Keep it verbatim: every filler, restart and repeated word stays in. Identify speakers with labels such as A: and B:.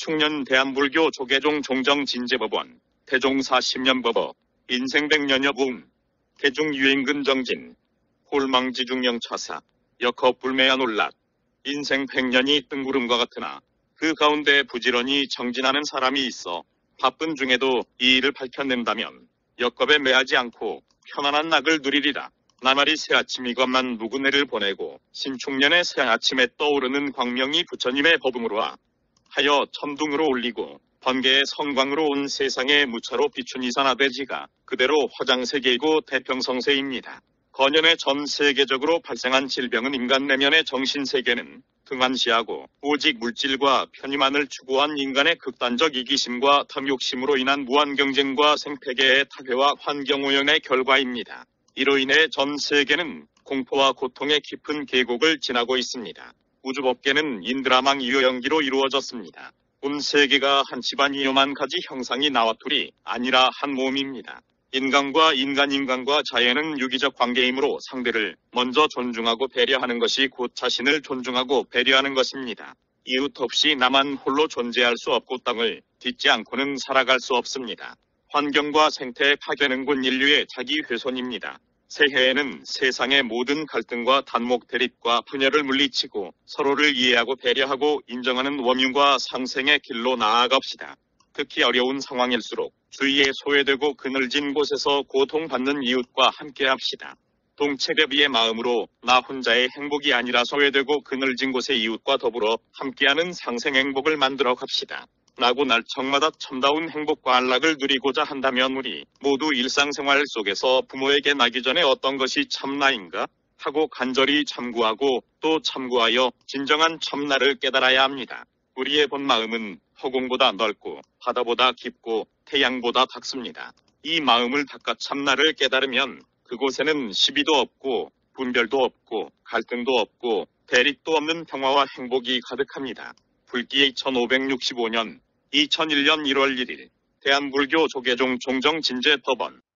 A: 신축년 대한불교 조계종 종정진제법원, 태종 사십 년 법어, 인생 백년여 부음, 개중 유행근 정진, 홀망지중령 차사, 역허 불매야 놀랍, 인생 백년이 뜬구름과 같으나 그 가운데 부지런히 정진하는 사람이 있어 바쁜 중에도 이 일을 밝혀낸다면 역겁에 매하지 않고 편안한 낙을 누리리라. 나날이 새아침 이것만 무근해를 보내고 신축년의 새아침에 떠오르는 광명이 부처님의 법음으로 하여 천둥으로 올리고 번개의 성광으로 온 세상에 무차로 비춘 이산화대지가 그대로 화장세계이고 태평성세입니다. 건연의 전 세계적으로 발생한 질병은 인간 내면의 정신세계는 등한시하고 오직 물질과 편의만을 추구한 인간의 극단적 이기심과 탐욕심으로 인한 무한경쟁과 생태계의 타괴와 환경오염의 결과입니다. 이로 인해 전 세계는 공포와 고통의 깊은 계곡을 지나고 있습니다. 우주법계는 인드라망 이유 연기로 이루어졌습니다. 온 세계가 한 집안이요만 가지 형상이 나와둘이 아니라 한 몸입니다. 인간과 인간 인간과 자연은 유기적 관계이므로 상대를 먼저 존중하고 배려하는 것이 곧 자신을 존중하고 배려하는 것입니다. 이웃 없이 나만 홀로 존재할 수 없고 땅을 딛지 않고는 살아갈 수 없습니다. 환경과 생태의 파괴는 곧 인류의 자기 훼손입니다. 새해에는 세상의 모든 갈등과 단목 대립과 분열을 물리치고 서로를 이해하고 배려하고 인정하는 원흉과 상생의 길로 나아갑시다. 특히 어려운 상황일수록 주위에 소외되고 그늘진 곳에서 고통받는 이웃과 함께합시다. 동체대비의 마음으로 나 혼자의 행복이 아니라 소외되고 그늘진 곳의 이웃과 더불어 함께하는 상생행복을 만들어 갑시다. 나고 날청마다 참다운 행복과 안락을 누리고자 한다면 우리 모두 일상생활 속에서 부모에게 나기 전에 어떤 것이 참나인가 하고 간절히 참구하고 또 참구하여 진정한 참나를 깨달아야 합니다. 우리의 본 마음은 허공보다 넓고 바다보다 깊고 태양보다 밝습니다. 이 마음을 닦아 참나를 깨달으면 그곳에는 시비도 없고 분별도 없고 갈등도 없고 대립도 없는 평화와 행복이 가득합니다. 불기 천오백육십오 년 이천일 년 일월 일일 대한불교 조계종 종정진제법원